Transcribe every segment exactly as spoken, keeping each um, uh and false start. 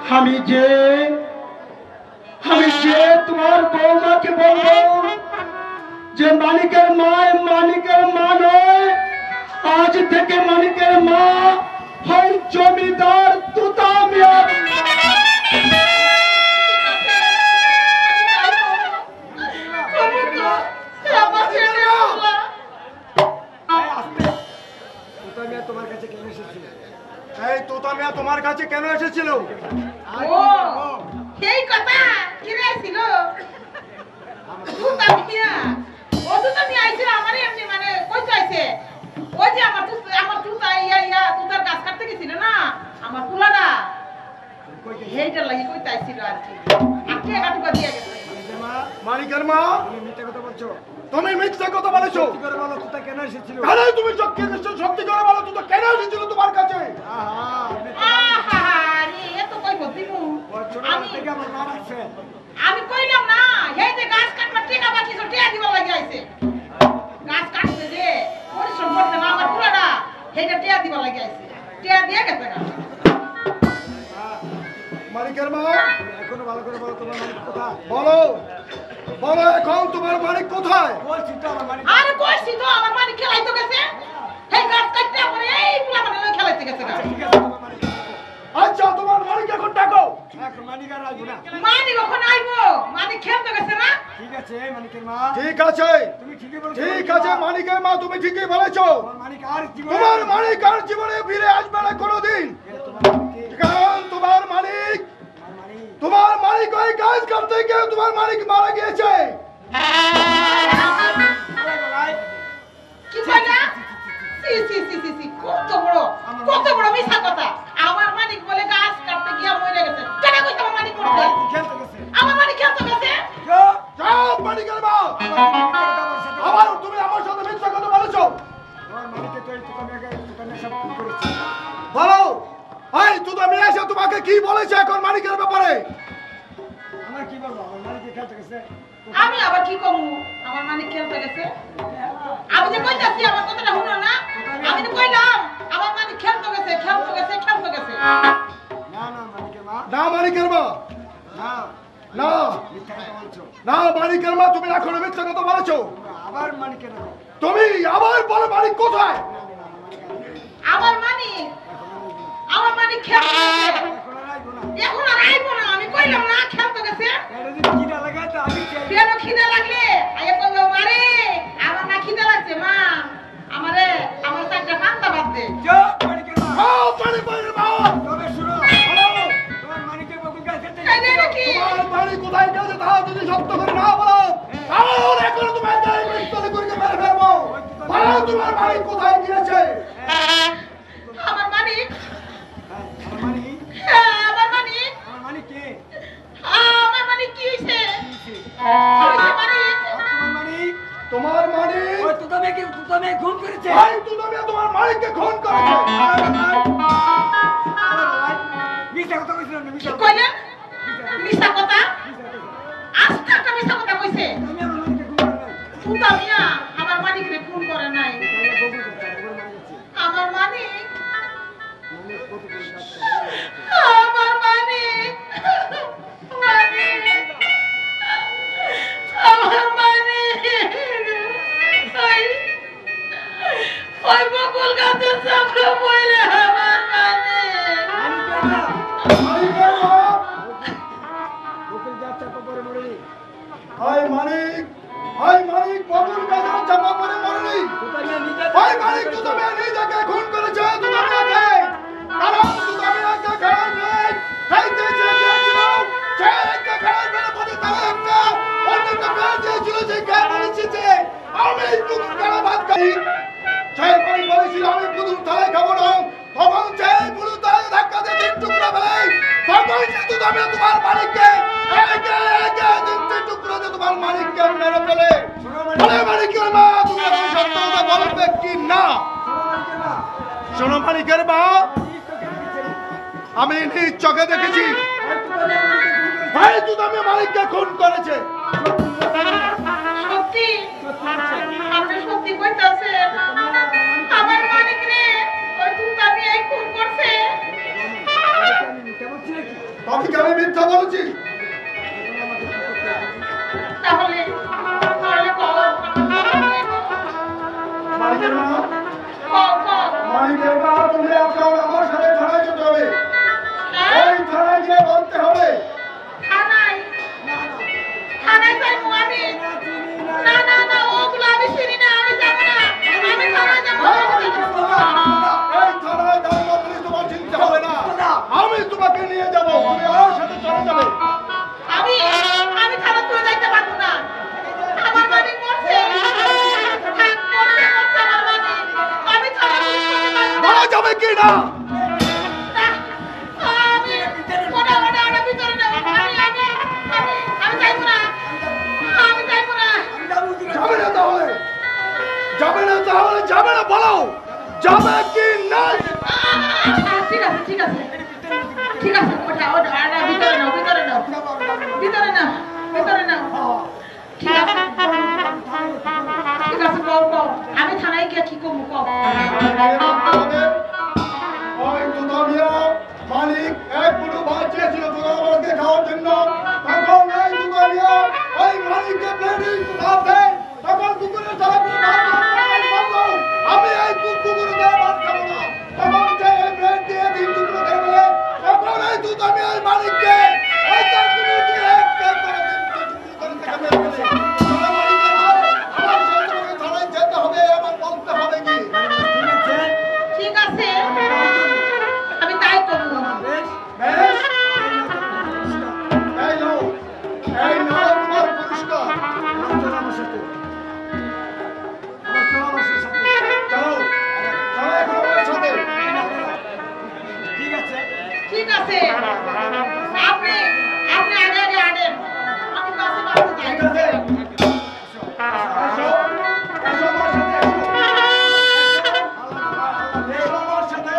আমি যে আমি যে তোমার বৌমাকে বলবো যে মানিকের মা মানিকের মা নয়, আজ থেকে মানিকের মা হয় জমিদার তুতা মিয়া। তোমার কাছে কেন এসেছিল? এই তোতা মিয়া তোমার কাছে কেন এসেছিল? ও সেই কথা কি রেছিল? তুতা মিয়া ও তুতা মিয়া আইছে আমারে এমনি মানে কই চাইছে ও যে আমার তুতা আমার তুতা ইয়া ইয়া তুতার গাছ কাটতে গেছিল না আমার তুলাটা হেইটা লাগি কই চাইছিল আর কি আকে কাটুকা দিয়ে গেছে। মানিকের মা তুমি মিথ্যা কথা বলছো। তুমি মিথ্যা কথা বলেছো। সত্যি করে বলো তুতা কেন এসেছিল? আরে তুমি সত্যি সত্যি করে বলো তুতা কেন এসেছিল তোমার কাছে? আহা আহা আরে এত কই বদিমু আমি থেকে আমার মা আছে। আমি কইলাম না এই যে গাছ কাটবার টিকা বাকি সব টিয়া দিবা লাগি আইছে। গাছ কাটতে যে পরিশ্রম করতে না আমার পুরাটা হেটা টিয়া দিবা লাগি আইছে। টিয়া দিয়ে গেছে গা। মানিকের মা এখনো ভালো করে বলো তোমার মানিক কোথায়? বলো বলো এখন তোমার মানিক কোথায়? বলছি তো আমার মানিক। আরে কইছি তো আমার মানিক খেলাইতে গেছে। এই গাছ কাটতে পরে এই পুরা মানে লই খেলাইতে গেছে গা। ঠিক আছে তোমার মানিক। আচ্ছা তোমার মানিক এখন ডাকো। এখন মানিক আর আইবো না। মানিক কখন আইবো? মানিক খেলতে গেছে না? ঠিক আছে মানিকের মা। ঠিক আছে তুমি ঠিকই বলেছো। ঠিক আছে মানিকের মা তুমি ঠিকই বলেছো। তোমার মানিক আর জীবনে তোমার মানিক আর জীবনে ফিরে আসবে না কোনোদিন। কারণ তোমার মানিক তোমার মালিক ওই গাছ কাটতে গিয়ে তোমার মালিক মারা গিয়েছে। কি কইলা? সি সি সি সি সি কত বড় কত বড় মিছা কথা। আমার মালিক বলে গাছ কাটতে গিয়া মরে গেছে। কেন কইছ আমার মালিক মরছে? খেলতে গেছে। আমার মালিক খেলতে গেছে? যাও মালিকের মা। আবার তুমি আমার সাথে মিথ্যা কথা বলেছো। তোমার মালিককে তো এই তুই মেয়ে তুই সব কি করেছিস? বলো এই তুই তো মেয়ে এসে তোমাকে কি বলেছে এখন মালিকের ব্যাপারে? আমার কি বলবো? আমার মালিক খেলতে গেছে। আমি আবার কি কমু? আমার মালিক খেলতে গেছে। আমি যে কইতাছি আমার কথাটা শুনো না? আমি তো কইলাম আমার মালিক খেলতে গেছে খেলতে গেছে খেলতে গেছে। না না মালিকের মা। না মালিকের মা। না না মিথ্যা কথা বলছো। না মালিকের মা তুমি এখনো মিথ্যা কথা বলেছো। আবার মালিকের মা। তুমি আবার বলো মালিক কোথায়? আমার মালিক আমার মালিক খেলতে গেছে। এখন আর আইবো না। আমি কইলাম না খেলতে গেছে। খিদা লাগাতে আমি কেন খিদা লাগলে আইয়া কইবো মারে আমার না খিদা লাগছে মা আমারে আমার চারটা কান্দা বাদ দে। যা মানিকের মা। হ্যাঁ মানিকের মা। তবে শুনো বলো তোমার মানিকের বকুল গাছ কাটতে গেছে। তোমার মানিক কোথায় গেছে তা যদি সত্য করে না বলো তাহলে এখন তোমার গায়ে পিস্তল করে মেরে ফেলবো। বলো তোমার মানিক কোথায় গিয়েছে? আমার মানিক আমার মানিক আমার মানিক আমার মানিক কে? আমার মানিক কি হইছে? কি হইছে মানিক? তোমার মানিক তোমার মানিক ওই তুই তুমি কি তুই তুমি খুন করেছে? ভাই তুই তুমি তোমার মানিককে খুন করেছে। মিথ্যা কথা কইছিস না? মিথ্যা কইলে মিছা কথা আস্তে একটা মিছা কথা কইছে। তুমি আমার মানিককে খুন করে নাই। তুতা মিয়া আমার মানিকরে খুন করে নাই। আমার মানিক আমার মানিক মানিক আমার মানিক ওই ওই বকুল গাছের সামনে পড়ে আমার মানিক মানিকের মা বকুল গাছ চাপা পড়ে মরেনি। হাই মানিক হাই মানিক বকুল গাছের চাপা পড়ে মরেনি। হাই মানিক তুই তুমি নিজেকে খুন করেছে। তুই তুমি কারণ তুই তুমি একটা খেলার মেয়ে খাইতে চেয়েছিল সে একটা খেলার মেয়ে বলে তারা একটা অন্যকে মেয়ে দিয়েছিল যে খেয়ে বলেছে যে আমি পুতুল খেলা ভাত খাই। সেই মানিক বলেছিল আমি পুতুল থালায় খাবো না। তখন সেই পুতুল থালায় ধাক্কা দিয়ে তিন টুকরা ফেলে তখন কিন্তু তুমি তোমার মালিককে একে একে তিনটে টুকরা দিয়ে তোমার মালিককে মেরে ফেলে। বলে মালিকের মা তুমি এখন সত্য কথা বলবে কি না? শোনো মালিকের মা আমি নিজ চোখে দেখেছি ভাই তুই আমি মালিককে খুন করেছে। সত্যি আপনি সত্যি কইতাছেন আমার মালিক রে ওই তুতা মিয়াই খুন করছে? তবে মানিকের মা কও কও মানিকের মা তুমি এখন আমার সাথে থানায় যেতে হবে হ্যাঁ? ওই থানায় গিয়ে বলতে হবে থানায় থানায় যাইবো আমি না না না ওগুলো আমি চিনি না আমি যাবো না আমি থানায় যাবো এই থানায় যাওয়ার বদলে তোমার চিন্তা হবে না আমি তোমাকে নিয়ে যাব তুমি আমার সাথে চলে যাবে আমি আমি থানা করে যাইতে পারবো না আমার মালিক মরছে থাক, মরছে মরছে আমার মালিক আমি থানা পুলিশ করতে পারবো না বলা যাবে কি না না, আমি ওটা ওটা ওটা ভিতরে নাও আমি আমি আমি আমি যাইবো না আমি যাইবো না যাবে না তাহলে যাবে না তাহলে যাবে না বলো যাবে কি না ঠিক আছে ঠিক আছে ঠিক আছে ওটা ওটা ওটা ভিতরে নাও ভিতরে নাও ভিতরে নাও ভিতরে নাও ঠিক আছে ঠিক আছে কও কও আমি থানায় গিয়ে কি করবো কও ওই দুধামিয়া মালিক এক মুঠো ভাত চেয়েছিল দুধামাকে খাওয়ার জন্য তখন এই দুধামিয়া ওই মালিককে প্লেটে ভাত দেয় তখন কুকুরের সারা আমি এই কুকুরের দ্বারা ভাত খাবো না তখন সে এই প্লেট দিয়ে তিন টুকরো খেয়ে ফেলে তখন এই দুধামিয়া ওই মালিককে ওই তার কুকুর দিয়ে এক প্লেট করে তিন টুকরো করে খেয়ে ফেলে আমার সাথে থানায় যেতে হবে আমার বলতে হবে কি ঠিক আছে আমি তাই করবো বেশ এই নাও এই নাও তোমার পুরস্কার চলো চলো এখন আমার সাথে ঠিক আছে আপনি আপনি আগে আগে আনেন আমি কাছে কাছে যাই ঠিক আছে এসো এসো আমার সাথে এসো এসো আমার সাথে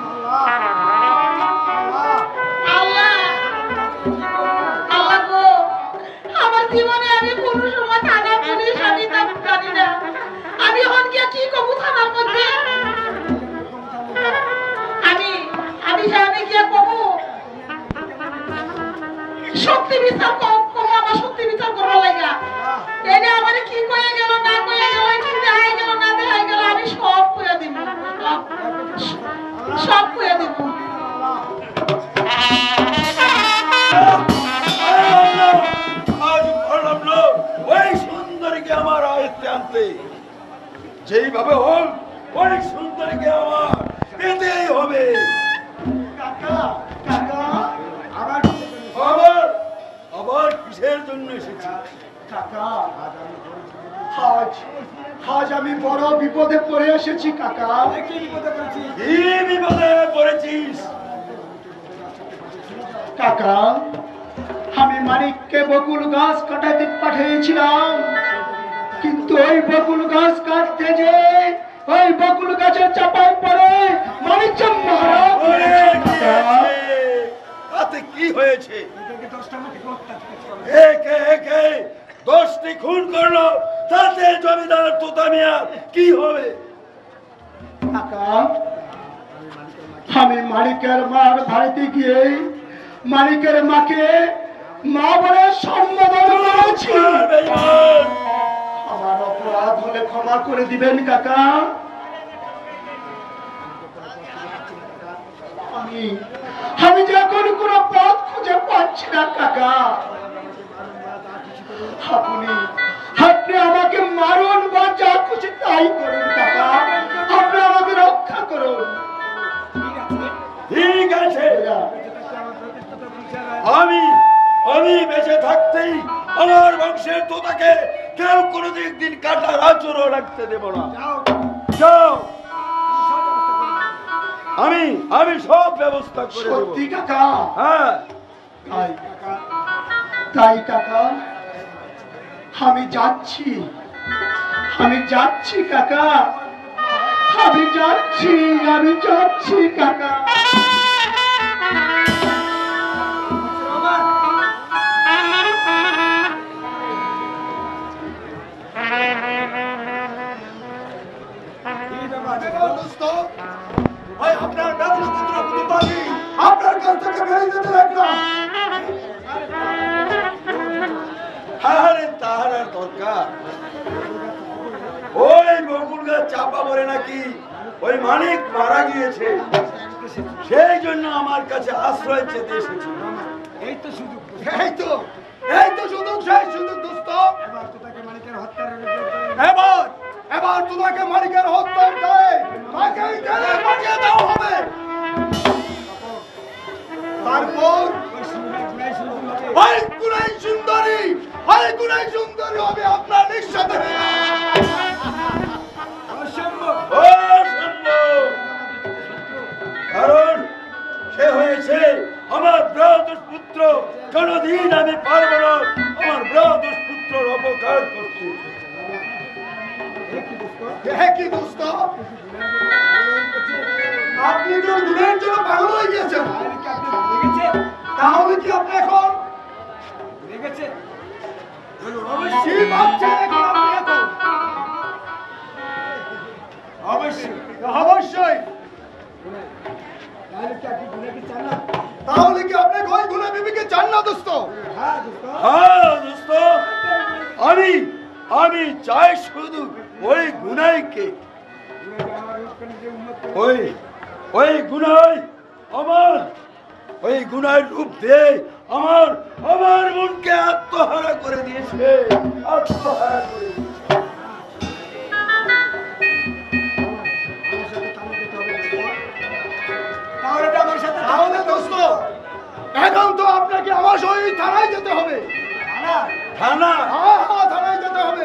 আল্লাহ আল্লাহ গো আমার জীবনে আমি কোনো সময় থানা পুলিশ আমি তা জানি না আমি এখন গিয়ে কি করবো থানার মধ্যে আমি আমি সেখানে গিয়ে করবো শক্তি বিচার কম আমার শক্তি বিচার করার লাগা এটা আমার কি কয়ে গেল না কয়ে গেল কি দেখাই গেল না দেখাই গেল আমি সব কয়ে দিব সব কয়ে দিব আজ বললাম না ওই সুন্দরীকে আমার আয়ত্তে আনতে যেইভাবে হোক ওই সুন্দরীকে আমার পেতেই হবে কাকা কাকা আমার আবার আবার কিসের জন্য এসেছি কাকা আজ আজ আমি বড় বিপদে পড়ে এসেছি কাকা কি বিপদে পড়েছি কি বিপদে পড়েছিস কাকা আমি মানিককে বকুল গাছ কাটাতে পাঠিয়েছিলাম, কিন্তু ওই বকুল গাছ কাটতে যে ওই বকুল গাছের চাপায় পড়ে মানিক যে মারা ওরে, কি কাকা। হয়েছে? তাতে কি হয়েছে একে একে দশটি খুন করলো তাতে জমিদার তোতামিয়া কি হবে কাকা আমি মানিকের মার বাড়িতে গিয়ে মানিকের মাকে মা বলে সম্বোধন করেছি। আর বেঈমান! আমার অপরাধ হলে ক্ষমা করে দিবেন কাকা। আমি আমি যে এখন কোনো পথ খুঁজে পাচ্ছি না কাকা। আপনি আপনি আমাকে মারুন বা যা খুশি তাই করুন কাকা, আপনি আমাকে রক্ষা করুন। ঠিক আছে আমি আমি বেঁচে থাকতেই আমার বংশের তোতাকে কেউ কোনোদিন দিন কাটার আচরও রাখতে দেব না। যাও, আমি আমি সব ব্যবস্থা করে দেব। সত্যি কাকা? হ্যাঁ, তাই তাই কাকা আমি যাচ্ছি, আমি যাচ্ছি কাকা, আমি যাচ্ছি, আমি যাচ্ছি কাকা। আপনার ব্যবস্থা পুত্রপালি আপনার কাছ থেকে বেরিয়ে যেতে লাগলাম। আরে তাহার আর দরকার ওই এই বকুল গাছ চাপা পড়ে নাকি ওই মানিক মারা গিয়েছে, সেই জন্য আমার কাছে আশ্রয় চেতে এসেছি। এই তো সুযোগ, এই তো এই তো সুযোগ, সেই সুযোগ দোস্ত। এবার তোকে মানিকের হত্যার এবার এবার তোকে মানিকের হত্যার দায়ে তাকে জেলে পাঠিয়ে দেওয়া হবে। তারপর ওই গুনাই সুন্দরী, ওই গুনাই সুন্দরী হবে আপনার নিঃসাথে। ও সম্ভব, কারণ সে হয়েছে আমার ব্রাহ্মণ পুত্র। কোনদিন আমি পারবো না আমার ব্রাহ্মণ পুত্রের অপকার করতে। কি দোস্ত, আপনি তো গুণের জন্য পাগল হয়ে গিয়েছেন। তাহলে কি আপনি এখন অবশ্যই ভাবছেন এখন আপনি এখন অবশ্যই অবশ্যই তাহলে কি আপনি ওই গুণে বিবিকে চান না দোস্ত? হ্যাঁ দোস্ত, আমি আমি চাই শুধু ওই গুনাইকে, ওই ওই গুনাই আমার ওই গুনাই রূপ দিয়ে আমার আমার মনকে আত্মহারা করে দিয়েছে, আত্মহারা করে দিয়েছে। তাহলে দোস্ত এখন তো আপনাকে আমার সহিত থানায় যেতে হবে। থানা? হ্যাঁ হ্যাঁ থানায় যেতে হবে।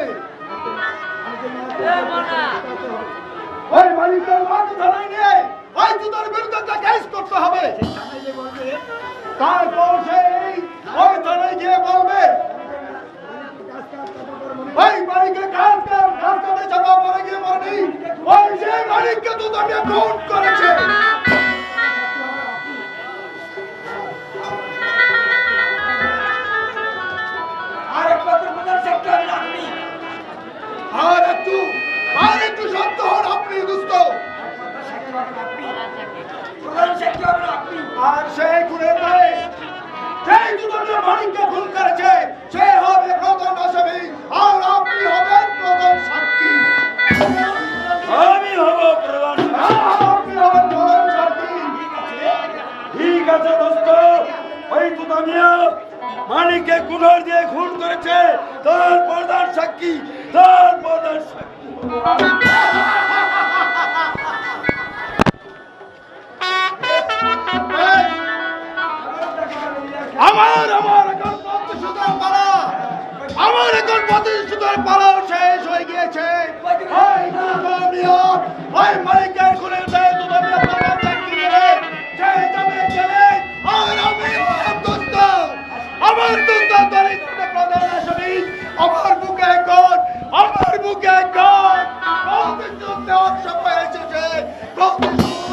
ওই মালিকের মাকে থানায় নিয়ে ওই জুতার বিরুদ্ধে একটা কেস করতে হবে। তারপর সেই ওই থানায় গিয়ে বলবে ওই মালিকের কাজ কাজ কাজ কাজে চাপা পড়ে গিয়ে মরনি ওই যে মালিককে তো তাকে খুন করেছে। আর একটু আর একটু শব্দ হন আপনি দোস্ত। আর সেই খুনের দায়ে সেই দুজনের মালিককে খুন করেছে সে হবে প্রধান আসামি আর আপনি হবেন প্রধান সাক্ষী। আমি হব প্রধান সাক্ষী। আপনি হবেন প্রধান সাক্ষী। ঠিক আছে দোস্ত, ওই দুটা মিয়া মানিককে কুঠার দিয়ে খুন করেছে, তার প্রধান সাক্ষী, তার প্রধান সাক্ষী। আমার আমার এখন প্রতিশোধের পালা, আমার এখন প্রতিশোধের পালা শেষ হয়ে গিয়েছে। ওই দুটো মিয়া ওই মালিকের খুনের দায়ে দুটো মিয়া প্রধান সাক্ষী দিলে সে যাবে জেলে আর আমি হলাম দোস্ত। আমার দোস্ত দরিদ্র প্রধান আসামি। আমার বুকে এখন আমার বুকে এখন প্রতিশোধ দেওয়ার সময় এসেছে। প্রতিশোধ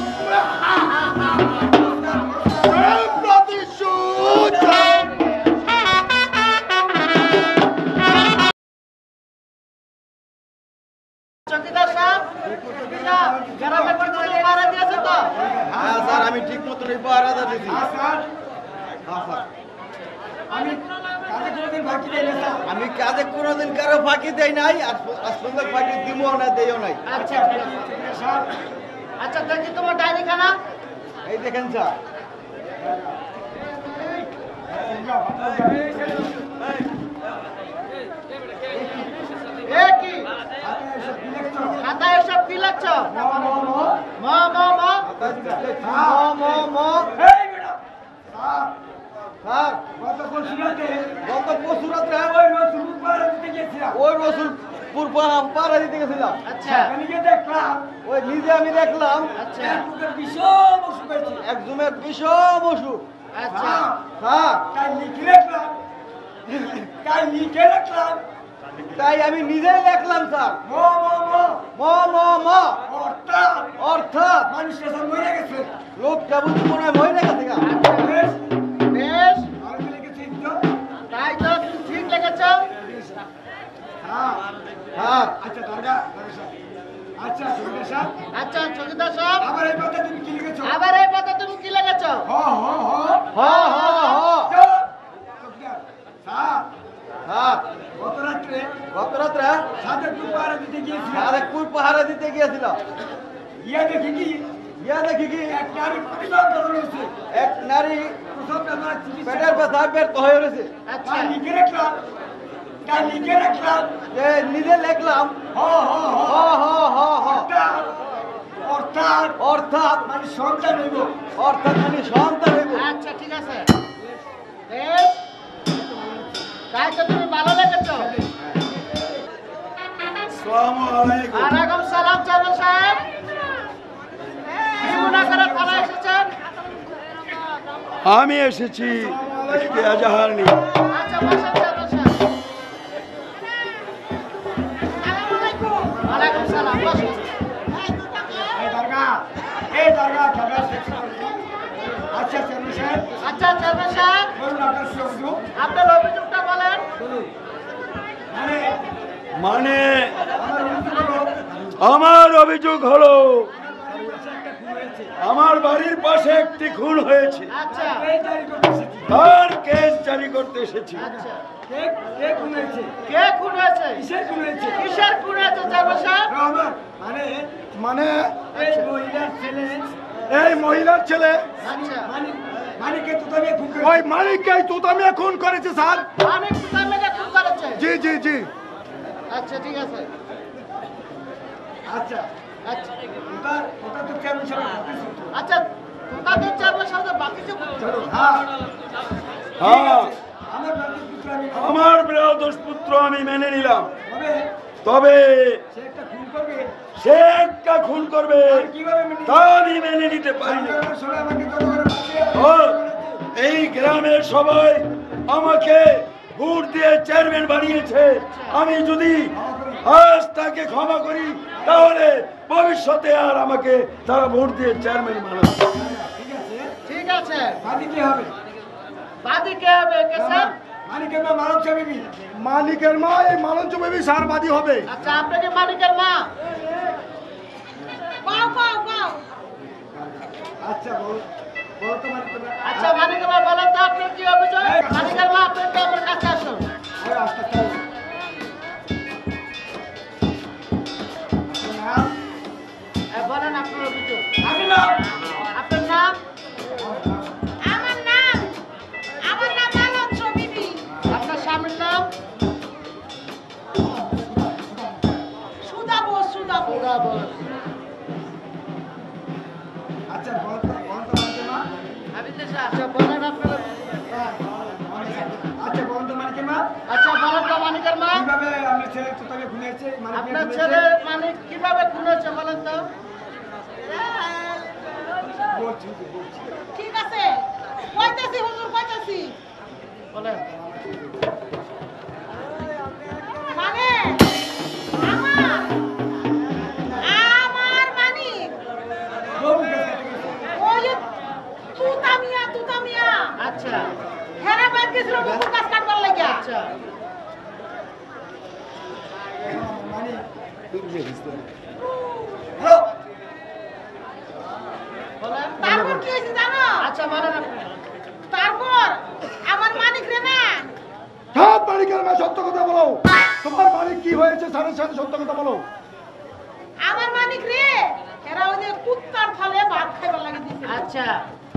প্রতিশোধ। চকিদার সাহেব, গ্রামের কি কোনো পাহারা দিয়েছে তো? হ্যাঁ স্যার, আমি ঠিক মতন পাহারা দিয়েছি। আমি কাজে কোনোদিন কারো ফাঁকি দেই নাই, আর আজ পর্যন্ত ফাঁকি দিবও না, দেইও নাই। আচ্ছা আচ্ছা, দেখি তোমার ডায়েরি খানা। এই দেখেন স্যার। এ কি খাতায় এসব কি লিখছ? ম ম ম ম ম ম স্যার, গত পরশু রাতে ওই রসুলপুর পাড়া দিতে গেছিলাম। আচ্ছা ওই নিজে আমি দেখলাম আচ্ছা একজনের বিষম অসুখ। আচ্ছা হ্যাঁ, তাই আমি নিজেই দেখলাম স্যার। ম ম ম অর্থাৎ লোকটা বুঝি মনে হয় মহিলা গেছে গা। বেশ, তাই তো তুমি ঠিক লেগেছ। হ্যাঁ, আচ্ছা চকিদার সাহেব, আবার এই কথা তুমি কি লিখেছো? আবার এই পাতা তুমি কি লেগেছ? হ হ হ হ হ হ চুপ। স্যার, হ্যাঁ, গত রাতে রাত্রে গত রাত্রে সাদেরপুর পাহারা দিতে গিয়েছিলাম। আরেকপুর পাহারা দিতে গিয়েছিল। ইয়া দেখি কি ইয়া দেখি কি এক নারী প্রতিবাদ করেছে। এক নারী প্রসব ব্যথার চিকিৎসা পেটের ব্যথা ব্যর্থ হয়ে রয়েছে। আচ্ছা তার লিখে রাখলাম তার লিখে রাখলাম যে নিজে লিখলাম হ হ হ হ হ হ হ অর্থাৎ অর্থাৎ অর্থাৎ মানে সন্তান হইব। অর্থাৎ মানে সন্তান হইব। আচ্ছা ঠিক আছে বেশ তাই তো তুমি ভালো লেগেছো। আসসালামু আলাইকুম। ওয়ালাইকুম সালাম চেয়ারম্যান সাহেব কি মনে করে থানা এসেছেন? আমি এসেছি একটি এজাহার নিয়ে। আচ্ছা বসেন চেয়ারম্যান সাহেব। ওয়ালাইকুম সালাম বসুন। এই দরগা এই দরগা খাবার শেষ করুন। আচ্ছা চেয়ারম্যান সাহেব আচ্ছা চেয়ারম্যান সাহেব বলুন আপনার কি অভিযোগ? আপনার অভিযোগটা বলেন। মানে মানে আমার অভিযোগ হলো আমার অভিযোগ হলো আমার বাড়ির পাশে একটি খুন হয়েছে, আচ্ছা এই তারিখ করতে এসেছি। তার কেস জারি করতে এসেছি। আচ্ছা কে কে খুন হয়েছে? কে খুন হয়েছে? কিসের খুন হয়েছে? কিসের খুন হয়েছে চেয়ারম্যান সাহেব? রহমান মানে মানে এই মহিলার ছেলে এই মহিলার ছেলে আচ্ছা মানে মানিকে তো তবে খুন করে ওই মালিককে তুতামিয়া খুন করেছে স্যার। অনেক সুতামেকে খুন করেছে। জি জি জি। আচ্ছা ঠিক আছে আচ্ছা আচ্ছা ওটা ওটা তো কেমন সাহেব করতেছে। আচ্ছা তোমাদের চেয়ারম্যান সাহেব বাকি যে চলো হ্যাঁ হ্যাঁ আমার বাড়ির পুত্র আমি আমার বৃহদোষ পুত্র আমি মেনে নিলাম, তবে তবে সে একটা খুন করবে সে একটা খুন করবে কিভাবে মেনে তা আমি মেনে নিতে পারি না। আপনারা সবাই আমাকে জনগণের পাশে ও এই গ্রামের সবাই আমাকে ভোট দিয়ে চেয়ারম্যান বানিয়েছে। আমি যদি আজ তাকে ক্ষমা করি তাহলে ভবিষ্যতে আর আমাকে তারা ভোট দিয়ে চেয়ারম্যান বানাবে। ঠিক আছে ঠিক আছে বাদি কি হবে? বাদি কে হবে কে স্যার? মানিকের মা মানব চাবিবি মালিকের মা এই মালঞ্চ বেবি সারবাদী হবে। আচ্ছা আপনি কি মালিকের মা? পাও পাও পাও আচ্ছা বল বল তো মানিকের মা আচ্ছা মালিকের মা বলেন তো আপনার কি অভিযোগ? মালিকের মা আপনি একটু আমার কাছে আসুন। আরে আস্তে আস্তে আপনার নাম? এ, বলেন আপনার অভিযোগ। আমি নাম আপনার নাম? আমার নাম আমার নাম মালঞ্চ বিবি। আপনার স্বামীর নাম? সুধা বোস সুধা বোস। ওরা বলেন। আচ্ছা বল তো বল তো মানিকের মা আচ্ছা বলেন আপনার আচ্ছা বল তো মানিকের মা আচ্ছা বলেন তো মালিকের মা কিভাবে আপনার ছেলে তো তবে খুন হয়েছে মানিক আপনার ছেলে মালিক কিভাবে খুন হয়েছে বলেন তো? বলছি বলছি ঠিক আছে কইতাছি হুজুর কইতাছি। বলেন। মানে আমার আমার মানিক ওই যে তুতামিয়া তুতামিয়া আচ্ছা হেরা বাদ গেছিল বুকুর কাজ কাটবার লাগিয়া। আচ্ছা বলেন। তারপর কি হয়েছে জানো? আচ্ছা বলেন আপনি। তারপর আমার মানিক রে না হ্যাঁ মালিকের মা সত্য কথা বলো। তোমার মালিক কি হয়েছে স্যারের সাথে সত্য কথা বলো। আমার মানিক রে এরা ওই যে কুত্তার থালে ভাত খাইবার লাগে দিছে। আচ্ছা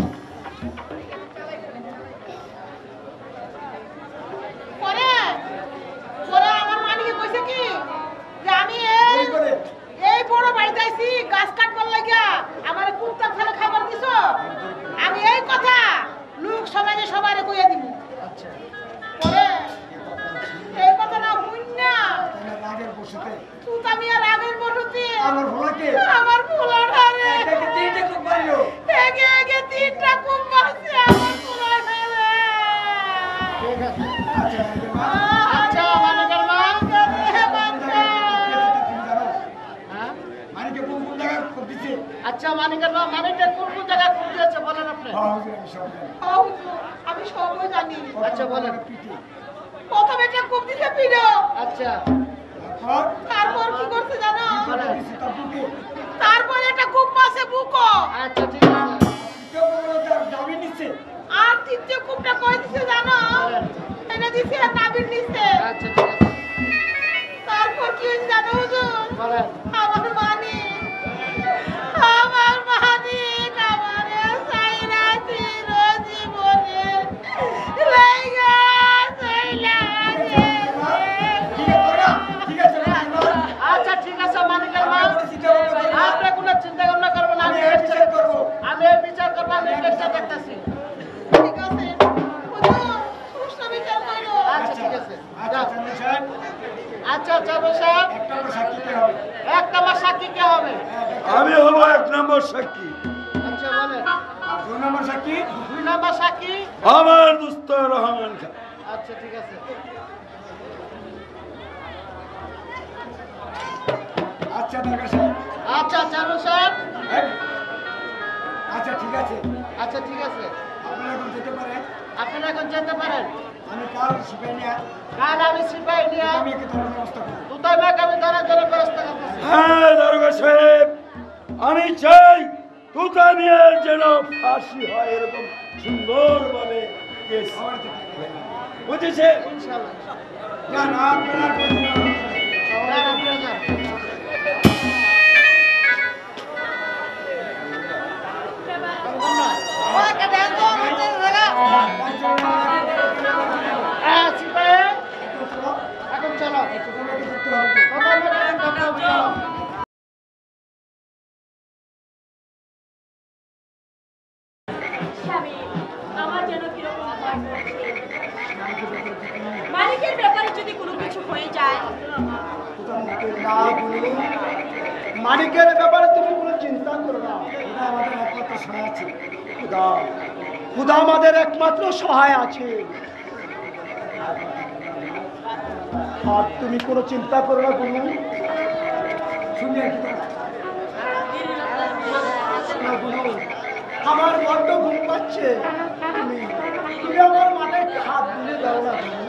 পরে পরে আমার মানিকে কইছে কি যে আমি এই করে এই বড় বাড়িতে আইছি গাছ কাটবার লাগিয়া আমার কুত্তার থালে খাবার দিছো। আমি এই কথা লোক সমাজে সবারে কইয়া দিব। আচ্ছা পরে এই কথা না বুঝনা রাগের বসতে তুই আমি আর আগের বসতি আমার ভোলাকে আমার পোলাটা রে এটাকে তিনটে খুব মারলো এগে এগে তিনটা কুম মারছে আমার পোলাটা রে। ঠিক আছে আচ্ছা মানিকের মা আচ্ছা মালিকের মা হে বাচ্চা তুমি জানো হ্যাঁ মানিকে কোন কোন জায়গায় খুব দিচ্ছে আচ্ছা মালিকের মা মানিকটা কোন কোন জায়গায় খুন দিয়েছে বলেন আপনি। হ্যাঁ হুজুর আমি সব জানি আউ, আমি সবই জানি। আচ্ছা বলেন। পিঠে প্রথমে একটা কুম দিছে পিড়ো। আচ্ছা তারপর তারপর কি করছে জানো? কথা দিচ্ছে তার বুকে তারপর একটা কুম মাসে বুকো। আচ্ছা ঠিক আছে কেউ বলো তার দাবি নিচ্ছে আর তৃতীয় কুমটা কই দিছে জানো? বলেন। এনে দিছে নাবির নিচে। আচ্ছা ঠিক আছে আমার মানিক আমার মানিক আমারে সাইরা চির জীবনে লাইগা সাইলা আচ্ছা ঠিক আছে মানিকের মা আপনি কোনো চিন্তা ভাবনা করবেন না আমি আমি বিচার করব আমি চেষ্টা করতেছি ঠিক আছে সুষ্ঠু বিচার করো আচ্ছা ঠিক আছে আচ্ছা চাবো সাহেব একটা আমার সাক্ষী কে হবে আমি হবো এক নম্বর সাক্ষী। আচ্ছা বলেন দুই নম্বর সাক্ষী দুই নাম্বার সাক্ষী আমার দুস্থ রহমান খান। আচ্ছা ঠিক আছে আচ্ছা দরকার সাহেব আচ্ছা চাবো সাহেব আচ্ছা ঠিক আছে আচ্ছা ঠিক আছে আপনারা এখন যেতে পারেন আপনারা এখন যেতে পারেন আমি কাল শিখাই নিয়ে কাল আমি সিপাহী নিয়ে আমি একে ধরার ব্যবস্থা করবো দুটাই মাকে আমি ধরার জন্য ব্যবস্থা করতেছি হ্যাঁ দারোগা সাহেব, আমি চাই তুতামিয়ার যেন ফাঁসি হয় এরকম সুন্দরভাবে কেস বুঝেছে। ইনশাআল্লাহ না না আপনারা আর কোনো চিন্তা করবেন না। যান, আপনারা যান। ওকে দেন তো আমাদের জায়গা হ্যাঁ সিপাহী এখন চলো কথা বলেন কথা চলো স্বামী আমার যেন কিরকম ভয় করছে। মালিকের ব্যাপারে যদি কোনো কিছু হয়ে যায় মানিকের ব্যাপারে তুমি কোনো চিন্তা করো না। এটা আমাদের একমাত্র সহায় আছে খুদা খুদা আমাদের একমাত্র সহায় আছে। আর তুমি কোনো চিন্তা করো না গুরু। শুনে কি তোমরা? না গুরু, আমার বড্ড ঘুম পাচ্ছে। তুমি তুমি আমার মাথায় একটু হাত দিলে দাও না গুরু।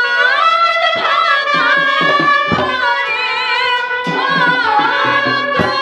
আমার ভাঙা ঘরে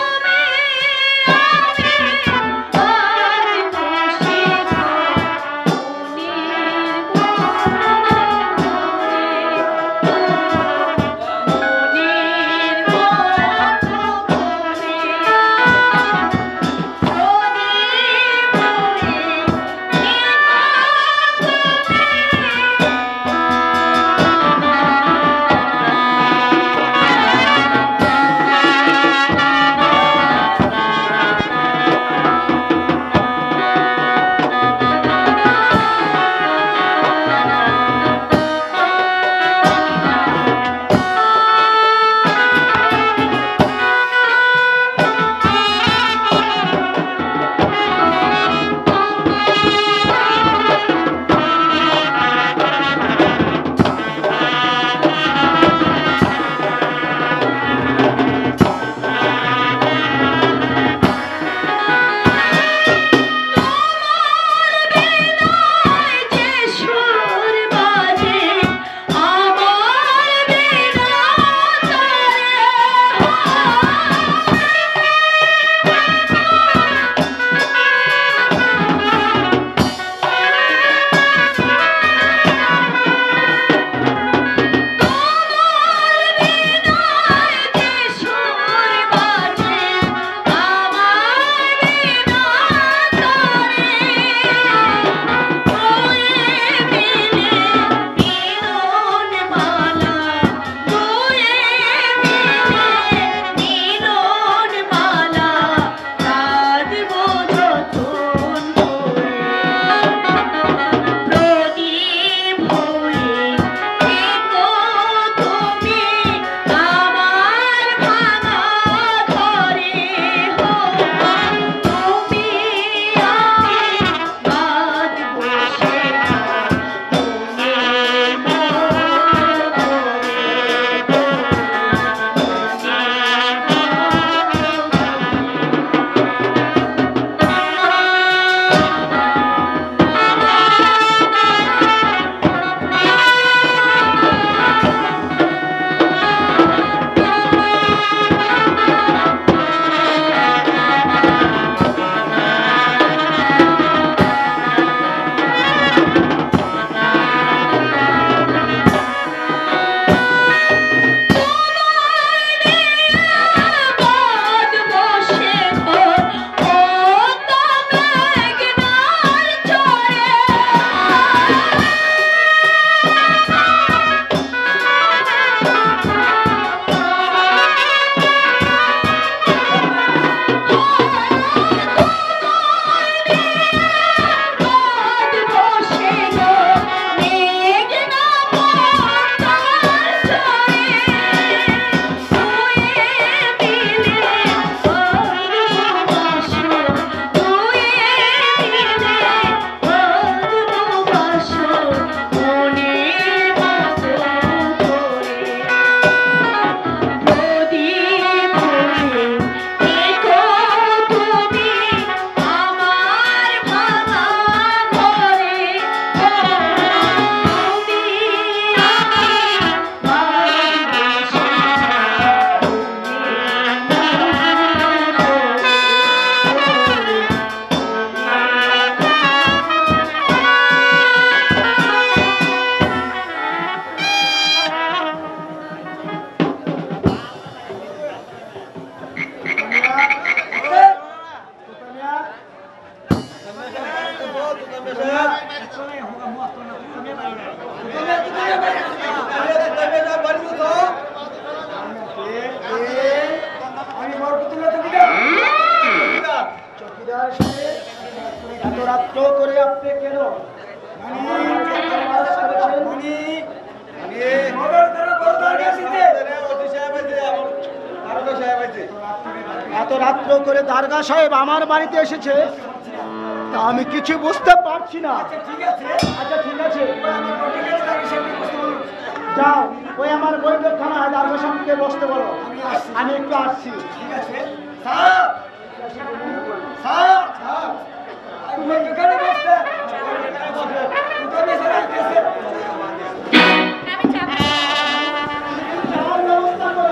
মাত্র করে দারগা সাহেব আমার বাড়িতে এসেছে, তা আমি কিছু বুঝতে পারছি না। ঠিক আছে, আচ্ছা ঠিক আছে, আমি কোর্টে গেলে তার বিষয়ে একটু বুঝতে পারবো। যাও ওই আমার বৈঠকখানায় দারগা সাহেবকে বসতে বলো। আমি আসছি। আমি একটু আসছি। ঠিক আছে, স্যার স্যার স্যার তুমি এখানে বসতে তুমি এখানে আসতেছে। আমি যাব। যাওয়ার ব্যবস্থা করো।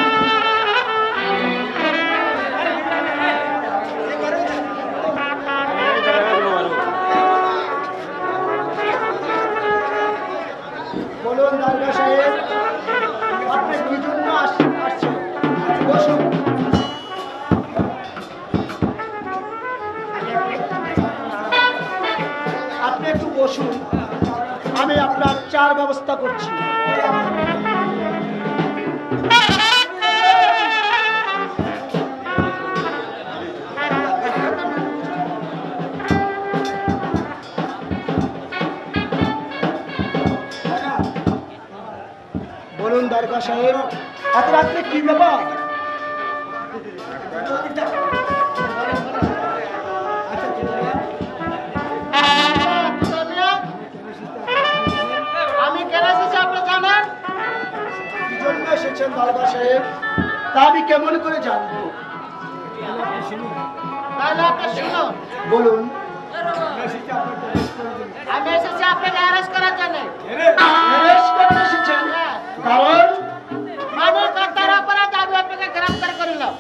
বলুন দারগা সাহেব, আপনি কি জন্য আস- আসছেন? বসুন। আপনি একটু বসুন, আমি আপনার চার ব্যবস্থা করছি। বলুন দারগা সাহেব, এত রাত্রে কি ব্যাপার? আমি কেন এসেছি আপনি জানেন? কি জন্য এসেছেন দারগা সাহেব, তা আমি কেমন করে জানবো? তাহলে আপনি শুনুন, বলুন। আমি এসেছি আপনাকে অ্যারেস্ট করার জন্য। অ্যারেস্ট করতে এসেছেন? কারণ মানব হত্যার অপরাধে আমি আপনাকে গ্রেফতার করিলাম।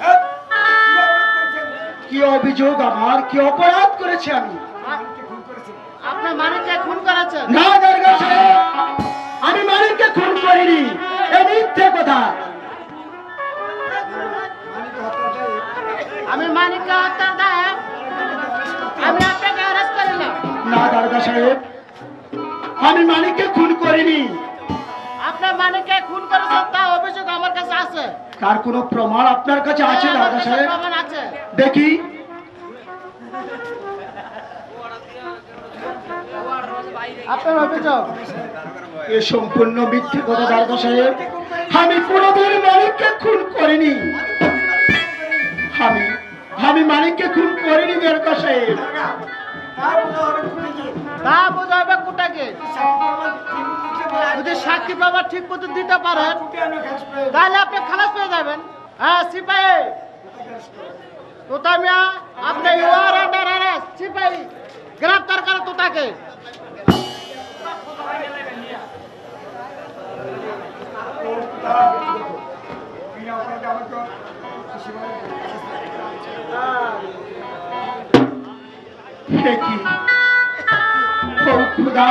কি অভিযোগ আমার, কি অপরাধ করেছি আমি? আপনি মানিককে খুন করেছেন। না দারগা সাহেব, আমি মালিককে খুন করিনি, এ মিথ্যে কথা। আমি মানিককে হত্যার দায়ে আমি আপনাকে অ্যারেস্ট করিলাম। না দারগা সাহেব, আমি মালিককে খুন করিনি। আপনি মানিককে খুন করেছেন তা অভিযোগ আমার কাছে আছে। তার কোনো প্রমাণ আপনার কাছে আছে হ্যাঁ, আমার দারগা কাছে সাহেব? প্রমাণ আছে। দেখি। আপনার অভিযোগ এ সম্পূর্ণ মিথ্যে কথা দারগা সাহেব, আমি কোনোদিন মালিককে খুন করিনি। আমি আমি মালিককে খুন করিনি দারগা সাহেব। তা বোঝাবে কোটাকে। যদি সাক্ষী বাবা ঠিক মতো দিতে পারেন তাহলে আপনি খালাস পেয়ে যাবেন। হ্যাঁ সিপাহি তোতা মিয়া, আপনি ইউ আর আন্ডার অ্যারেস্ট। সিপাহি গ্রেফতার করে তোতাকে। হে কি, ও খুদা,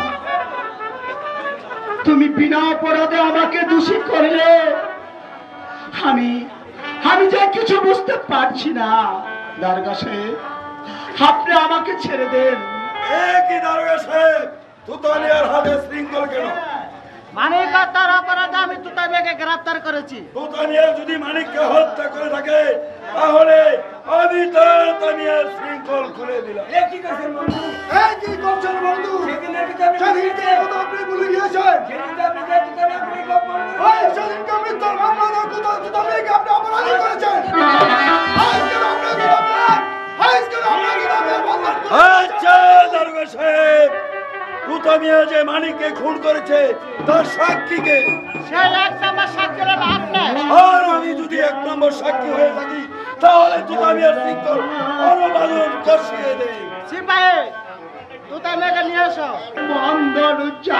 তুমি বিনা অপরাধে আমাকে দোষী করলে। আমি আমি যে কিছু বুঝতে পারছি না দারগা সাহেব, আপনি আমাকে ছেড়ে দেন। একই দারোগা সাহেব, তুতালিয়ার হাতে শৃঙ্খল কেন? মানিক হত্যার অপরাধে আমি তোতা মিয়াকে গ্রেফতার করেছি। তুতালিয়া যদি মানিককে হত্যা করে থাকে তাহলে আমি তার তানিয়ার শৃঙ্খল খুলে দিলাম। এই কি করছেন বন্ধু? এই কি করছেন বন্ধু? সেদিনের ভিতরে সেদিনকে কথা আপনি ভুলে গিয়েছেন। সেদিনকে আপনি যে ভিতরে আপনি গপ বললেন। ওই সেদিনকে মিথ্যার মামলা না কোথাও কোথাও মেয়েকে আপনি অপরাধী করেছেন। আজকে আপনি কিভাবে আজকে আপনি কিভাবে বন্ধন আচ্ছা দারোগা সাহেব, তুতালিয়া যে মানিককে খুন করেছে তার সাক্ষীকে, সে এক নম্বর সাক্ষী হলেন আপনি। আর আমি যদি এক নম্বর সাক্ষী হয়ে থাকি তাহলে তুতালিয়ার শৃঙ্খল অনুবাদন কষিয়ে দেই। সিপাহি তোতা মিয়াকে নিয়ে আসো। বন্ধন